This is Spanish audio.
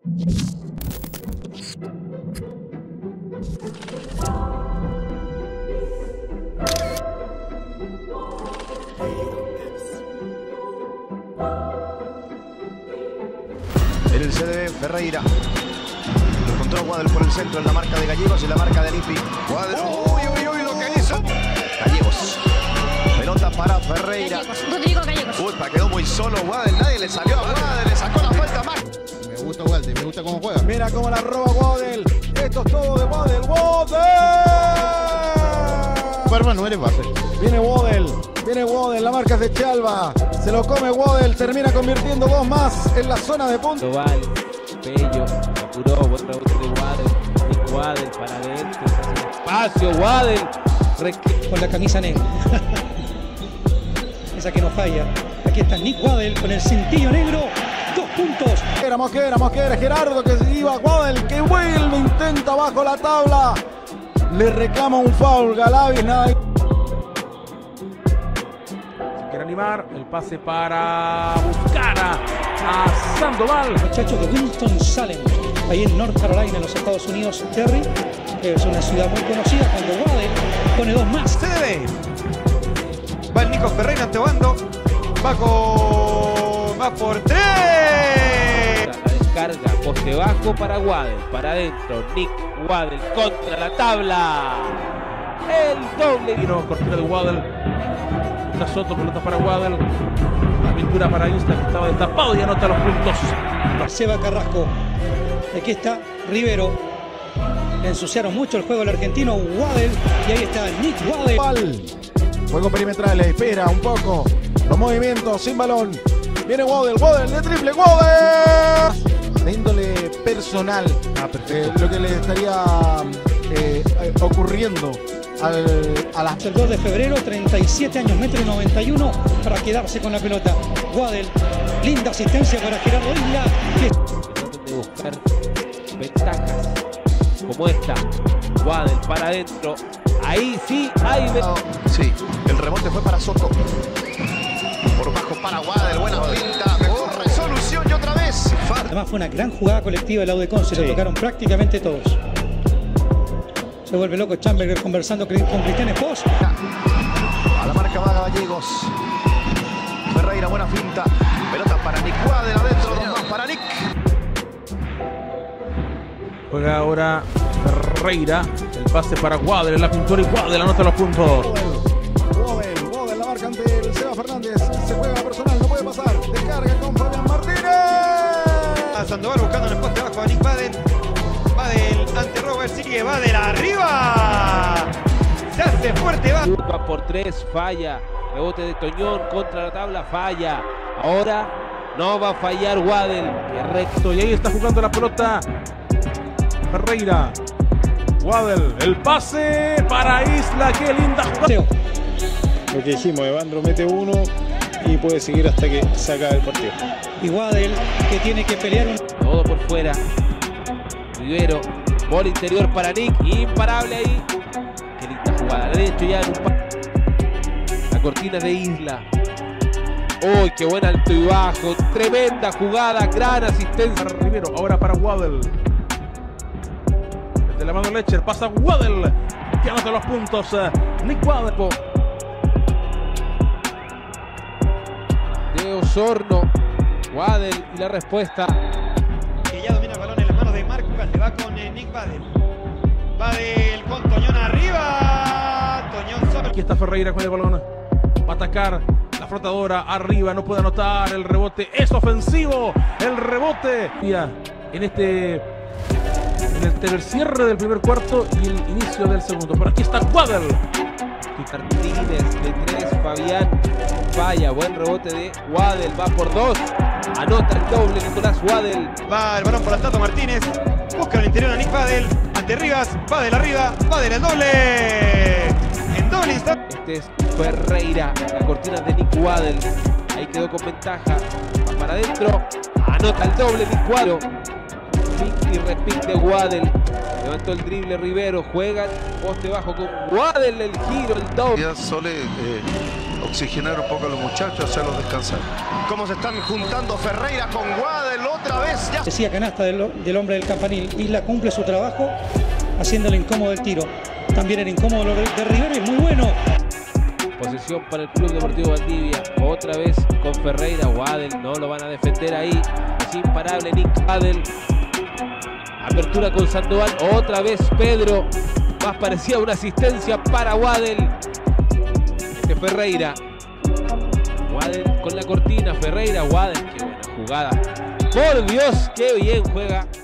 En el CDB, Ferreira. Lo encontró a Waddell por el centro en la marca de Gallegos y la marca de Lippi. Waddell. ¡Uy, uy, uy! Lo que hizo. Gallegos. Pelota para Ferreira. Rodrigo Gallegos. Uy, quedó muy solo Waddell. Nadie le salió a Waddell. Le sacó la falta más. Me gusta Waddell, me gusta cómo juega. Mira cómo la roba Waddell. Esto es todo de Waddell. ¡Waddell! Barba no eres base. Viene Waddell. Viene Waddell. La marca es de Chalva. Se lo come Waddell. Termina convirtiendo dos más en la zona de punta. Global, Bello, apuró, buen rebote de Waddell. Y Waddell para adentro. Espacio, Waddell. Con la camisa negra. Esa que no falla. Aquí está Nick Waddell con el cintillo negro. 2 puntos. Mosquera, Gerardo que se iba, Waddell que vuelve, intenta bajo la tabla. Le reclama un foul, Galavis, nada. Quiere animar, el pase para buscar a Sandoval. Muchachos de Winston-Salem, ahí en North Carolina, en los Estados Unidos. Terry, que es una ciudad muy conocida, cuando Waddell pone 2 más. CDB. Va el Nico Ferreira antebando. Va por 3. La descarga, poste bajo para Waddell, para adentro, Nick Waddell contra la tabla. El doble. Vino cortina de Waddell. Está Soto, pelota para Waddell. La pintura para Insta que estaba destapado y anota los puntos. Seba Carrasco. Aquí está Rivero. Le ensuciaron mucho el juego al argentino Waddell. Y ahí está Nick Waddell. Juego perimetral, espera un poco. Los movimientos sin balón. Viene Waddell de triple, Waddell. De índole personal. Lo que le estaría ocurriendo a las... El 2 de febrero, 37 años, 1,91 m para quedarse con la pelota. Waddell, linda asistencia para Gerardo Isla. Tratan de buscar ventajas como esta. Waddell para adentro. Ahí sí hay... Sí, el rebote fue para Soto. Por bajo para Waddell, buena pinta, mejor resolución y otra vez. Además fue una gran jugada colectiva del Audecon, se lo tocaron prácticamente todos. Se vuelve loco Chamberlain conversando con Cristian Espos. A la marca va Gallegos. Ferreira, buena finta. Pelota para Nick Waddell adentro, 2 más para Nick. Juega ahora Ferreira. El pase para Waddell en la pintura y Waddell anota los puntos. Waddell, la marca ante el Seba Fernández. Se juega personal, no puede pasar. Descarga con Fabián Martínez. A Sandoval buscando en el poste abajo a Nick Waddell. Waddell ante Robert, sigue Waddell arriba. Se hace fuerte, va. Curva por 3, falla. Rebote de Toñón contra la tabla, falla. Ahora no va a fallar Waddell. Qué recto. Y ahí está jugando la pelota Ferreira. Waddell, el pase para Isla. Qué linda jugada. Lo que dijimos, Evandro mete uno y puede seguir hasta que se acabe el partido. Y Waddell que tiene que pelear todo por fuera. Rivero, bola interior para Nick, imparable ahí. Qué linda jugada, le he hecho ya en un la cortina de Isla. ¡Uy, qué buen alto y bajo! Tremenda jugada, gran asistencia. Rivero, ahora para Waddell. Desde la mano Lecher, pasa Waddell, que anota los puntos. Nick Waddell. De Osorno, Waddell y la respuesta. Que ya domina el balón en las manos de Marc Ugalde. Va con Nick Waddell. Waddell con Toñón arriba. Toñón solo. Aquí está Ferreira con el balón. Va a atacar la flotadora arriba. No puede anotar. El rebote es ofensivo. El rebote. En el cierre del primer cuarto y el inicio del segundo. Por aquí está Waddell. Martínez de 3, Fabián falla, buen rebote de Waddell, va por 2, anota el doble Nicolás Waddell. Va el balón por el Tato Martínez, busca el interior a Nick Waddell, ante Rivas, Waddell arriba, Waddell el doble, en doble instante. Este es Ferreira, la cortina de Nick Waddell, ahí quedó con ventaja, va para adentro, anota el doble Nick Waddell, pick y repick de Waddell. Levantó el drible Rivero, juega poste bajo con Waddell, el giro, el doble. Sole oxigenar un poco a los muchachos, hacerlos descansar. Cómo se están juntando Ferreira con Waddell otra vez. Ya. Decía canasta del hombre del campanil. Isla cumple su trabajo haciéndole incómodo el tiro. También era incómodo lo de Rivero y muy bueno. Posesión para el Club Deportivo Valdivia. Otra vez con Ferreira. Waddell no lo van a defender ahí. Es imparable Nick Waddell. Apertura con Sandoval. Otra vez Pedro. Más parecía una asistencia para Waddell. Ferreira. Waddell con la cortina. Ferreira. Waddell. Qué buena jugada. Por Dios, qué bien juega